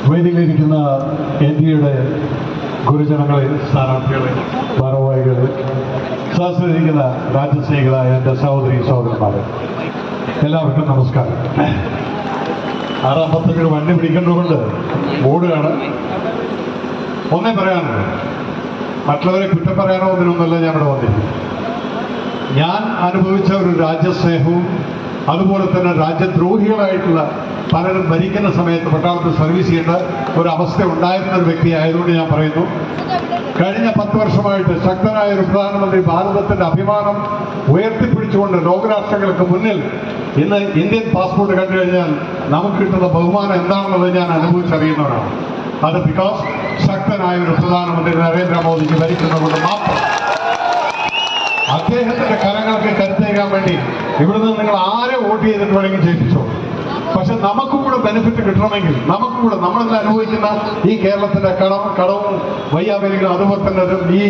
വേദിയിലിരിക്കുന്ന ഇന്ത്യയുടെ ഗുരുജനങ്ങളെ, സ്ഥാനാർത്ഥികളെ, ഭാരവാഹികളെ, സദസ്സിലിരിക്കുന്ന രാജ്യസ്നേഹികളായ എൻ്റെ സഹോദരി സഹോദരന്മാരെ, എല്ലാവർക്കും നമസ്കാരം. 6:55 വണ്ടി പിടിക്കുന്നതുകൊണ്ട് ഓടുകയാണ്. ഒന്നേ പറയാനുള്ളൂ, മറ്റുള്ളവരെ കുറ്റം പറയാനോ ഒന്നിനൊന്നുമല്ല ഞാനിവിടെ വന്നിരിക്കും. ഞാൻ അനുഭവിച്ച ഒരു രാജ്യസ്നേഹവും അതുപോലെ തന്നെ രാജ്യദ്രോഹികളായിട്ടുള്ള പലരും ഭരിക്കുന്ന സമയത്ത് പട്ടാളത്തിൽ സർവീസ് ചെയ്യേണ്ട ഒരു അവസ്ഥ ഉണ്ടായിരുന്ന ഒരു വ്യക്തി ആയതുകൊണ്ട് ഞാൻ പറയുന്നു, കഴിഞ്ഞ 10 വർഷമായിട്ട് ശക്തനായ ഒരു പ്രധാനമന്ത്രി ഭാരതത്തിന്റെ അഭിമാനം ഉയർത്തിപ്പിടിച്ചുകൊണ്ട് ലോകരാഷ്ട്രങ്ങൾക്ക് മുന്നിൽ ഇന്ന് ഇന്ത്യൻ പാസ്പോർട്ട് കണ്ടു കഴിഞ്ഞാൽ നമുക്ക് കിട്ടുന്ന ബഹുമാനം എന്താണെന്നുള്ളത് ഞാൻ അനുഭവിച്ചറിയുന്നവരാണ്. അത് ബിക്കോസ് ശക്തനായ ഒരു പ്രധാനമന്ത്രി നരേന്ദ്രമോദിജി ഭരിക്കുന്നതുകൊണ്ട് മാത്രം. അദ്ദേഹത്തിന്റെ കരങ്ങൾക്ക് കരുത്തേകാൻ വേണ്ടി ഇവിടുന്ന് നിങ്ങൾ ആരെ വോട്ട് ചെയ്തിട്ട് വേണമെങ്കിൽ ജയിപ്പിച്ചോ. പക്ഷെ നമുക്കും കൂടെ ബെനിഫിറ്റ് കിട്ടണമെങ്കിൽ നമുക്കും കൂടെ നമ്മളെല്ലാം അനുഭവിക്കുന്ന ഈ കേരളത്തിന്റെ കടവും വയ്യാവേലികളും അതുപോലെ തന്നെ ഈ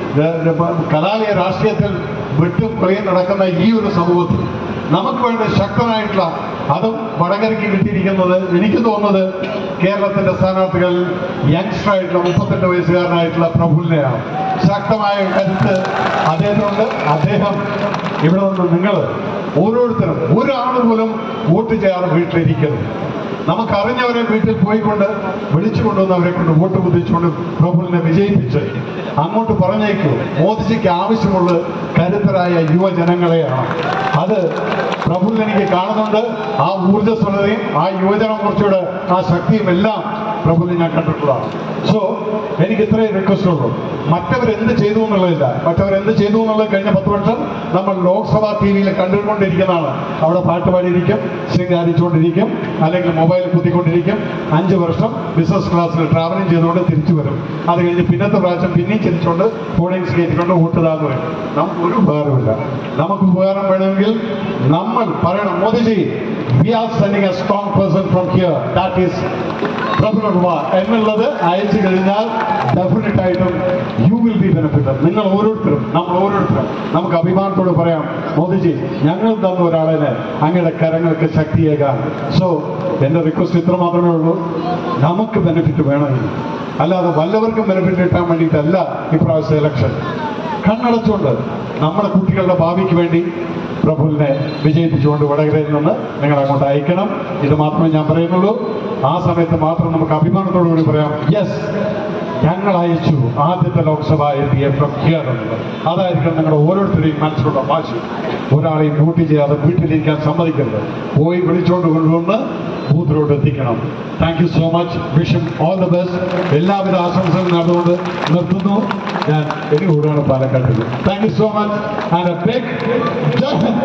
കലാലയ രാഷ്ട്രീയത്തിൽ വിട്ടും കളിയും നടക്കുന്ന ഈ ഒരു സമൂഹത്തിൽ നമുക്ക് വേണ്ട ശക്തനായിട്ടുള്ള, അതും വടകരയ്ക്ക് കിട്ടിയിരിക്കുന്നത് എനിക്ക് തോന്നുന്നത് കേരളത്തിന്റെ സ്ഥാനാർത്ഥികൾ യങ്സ്റ്റർ ആയിട്ടുള്ള 38 വയസ്സുകാരനായിട്ടുള്ള പ്രഫുല്ലിനെയാണ്. ശക്തമായ കരുത്ത് അദ്ദേഹത്തിനുണ്ട്. അദ്ദേഹം ഇവിടെ നിന്ന് നിങ്ങൾ ഓരോരുത്തരും ഒരാൾ പോലും വോട്ട് ചെയ്യാതെ വീട്ടിലിരിക്കുന്നു. നമുക്കറിഞ്ഞവരെ വീട്ടിൽ പോയിക്കൊണ്ട് വിളിച്ചു കൊണ്ടുവന്നവരെ കൊണ്ട് വോട്ട് കുതിച്ചുകൊണ്ട് പ്രഫുല്ലിനെ വിജയിപ്പിച്ച് അങ്ങോട്ട് പറഞ്ഞേക്കൂ. മോദിജിക്ക് ആവശ്യമുള്ള കരുത്തരായ യുവജനങ്ങളെയാണ്. അത് പ്രഫുല്ലിന് എനിക്ക് കാണുന്നുണ്ട്. ആ ഊർജ്ജസ്വലതയും ആ യുവജന മോർച്ചയുടെ ആ ശക്തിയും എല്ലാം പ്രഫുല്ലിൽ ഞാൻ കണ്ടിട്ടുള്ളതാണ്. സോ എനിക്ക് ഇത്രയും റിക്വസ്റ്റ് ഉള്ളൂ. മറ്റവരെന്ത് ചെയ്തു എന്നുള്ളതില്ല. മറ്റവരെന്ത് ചെയ്തു എന്നുള്ളത് കഴിഞ്ഞ 10 വർഷം നമ്മൾ ലോക്സഭാ TV-യിൽ കണ്ടുകൊണ്ടിരിക്കുന്നതാണ്. അവിടെ പാട്ട് പാടിയിരിക്കും, ശൃംഗാരിച്ചുകൊണ്ടിരിക്കും, അല്ലെങ്കിൽ മൊബൈൽ കുത്തിക്കൊണ്ടിരിക്കും. 5 വർഷം ബിസിനസ് ക്ലാസ്സിൽ ട്രാവലിംഗ് ചെയ്തുകൊണ്ട് തിരിച്ചു വരും. അത് കഴിഞ്ഞ് പിന്നത്തെ പ്രാവശ്യം പിന്നെയും ചിരിച്ചുകൊണ്ട് ഹോർഡിങ്സ് കയറ്റിക്കൊണ്ട് വോട്ട് താന്ന് വരും. നമുക്ക് ഒരു ഉപകാരമില്ല. നമുക്ക് ഉപകാരം വേണമെങ്കിൽ നമ്മൾ പറയണം, Modiji we are sending a strong person from here, that is Prabhu എന്നുള്ളത് അയച്ചു കഴിഞ്ഞാൽ ഡെഫിനറ്റ് ആയിട്ടും യു വിൽ ബി ബെനിഫിറ്റഡ്. നിങ്ങൾ ഓരോരുത്തരും, നമ്മൾ ഓരോരുത്തരും നമുക്ക് അഭിമാനത്തോട് പറയാം, മോദിജി ഞങ്ങൾ തന്ന ഒരാളെ അങ്ങയുടെ കരങ്ങൾക്ക് ശക്തിയേകാൻ. സോ എൻ്റെ റിക്വസ്റ്റ് ഇത്ര മാത്രമേ ഉള്ളൂ, നമുക്ക് ബെനിഫിറ്റ് വേണമെങ്കിൽ, അല്ലാതെ വല്ലവർക്കും ബെനിഫിറ്റ് കിട്ടാൻ വേണ്ടിയിട്ടല്ല ഇപ്രാവശ്യത്തെ ഇലക്ഷൻ. കണ്ണടച്ചുകൊണ്ട് നമ്മുടെ കുട്ടികളുടെ ഭാവിക്ക് വേണ്ടി പ്രഫുല്ലിനെ വിജയിപ്പിച്ചുകൊണ്ട് വടകരയിൽ നിന്ന് നിങ്ങൾ അങ്ങോട്ട് അയക്കണം. ഇത് മാത്രമേ ഞാൻ പറയുന്നുള്ളൂ. ആ സമയത്ത് മാത്രം നമുക്ക് അഭിമാനത്തോടുകൂടി പറയാം, യെസ് ഞങ്ങൾ അയച്ചു ആദ്യത്തെ ലോക്സഭാ MP ഫ്രം ഹിയർ എന്നുള്ളത്. അതായിരിക്കും നിങ്ങളുടെ ഓരോരുത്തരെയും മനസ്സിലുള്ള വാശി. ഒരാളെയും വോട്ട് ചെയ്യാതെ വീട്ടിലിരിക്കാൻ സമ്മതിക്കരുത്. പോയി വിളിച്ചുകൊണ്ട് കൊണ്ടുവന്ന് ബൂത്തിലോട്ട് എത്തിക്കണം. Thank you so much. Wish all the best. എല്ലാവിധ ആശംസകളും നടന്നുകൊണ്ട് നിർത്തുന്നു. ഞാൻ എനിക്ക് കൂടെയാണ് പാലക്കാട്ടിൽ. Thank you so much and a big Jai Hind.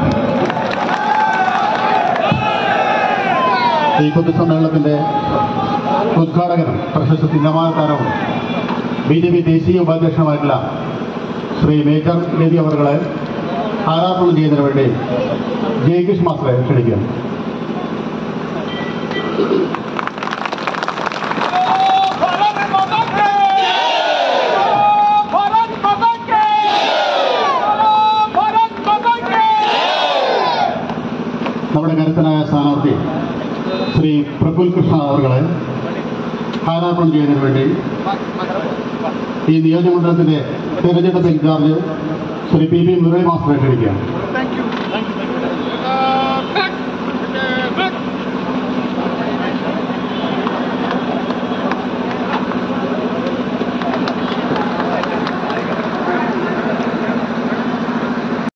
ഈ പൊതുസമ്മേളനത്തിന്റെ ഉദ്ഘാടകനും പ്രശസ്ത സിനിമാതാരവും BJP ദേശീയ ഉപാധ്യക്ഷനുമായിട്ടുള്ള ശ്രീ മേജർ രവി അവർകളെ ആരാധന ചെയ്യുന്നതിന് വേണ്ടി ജയകൃഷ്ണ മാസ്റ്ററെ ക്ഷണിക്കുകയാണ്. നമ്മുടെ കരുത്തനായ സ്ഥാനാർത്ഥി ശ്രീ പ്രഫുൽ കൃഷ്ണ അവർകളെ സ്ഥാനാർപ്പണം ചെയ്യുന്നതിന് വേണ്ടി ഈ നിയോജകമണ്ഡലത്തിന്റെ തെരഞ്ഞെടുപ്പ് ഇൻചാർജ് ശ്രീ PP മുരളി മാസ്റ്ററെ ക്ഷണിക്കുകയാണ്.